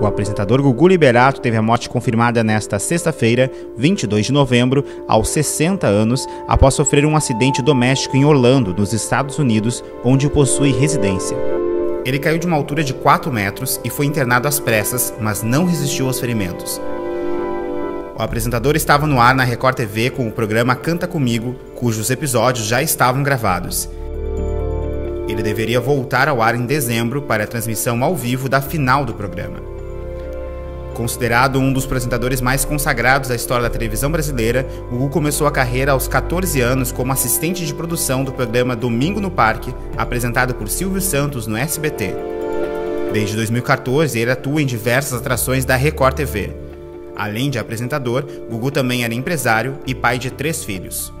apresentador Gugu Liberato teve a morte confirmada nesta sexta-feira, 22 de novembro, aos 60 anos, após sofrer um acidente doméstico em Orlando, nos Estados Unidos, onde possui residência. Ele caiu de uma altura de 4 metros e foi internado às pressas, mas não resistiu aos ferimentos. O apresentador estava no ar na Record TV com o programa Canta Comigo, cujos episódios já estavam gravados. Ele deveria voltar ao ar em dezembro para a transmissão ao vivo da final do programa. Considerado um dos apresentadores mais consagrados da história da televisão brasileira, Gugu começou a carreira aos 14 anos como assistente de produção do programa Domingo no Parque, apresentado por Silvio Santos no SBT. Desde 2014, ele atua em diversas atrações da Record TV. Além de apresentador, Gugu também era empresário e pai de 3 filhos.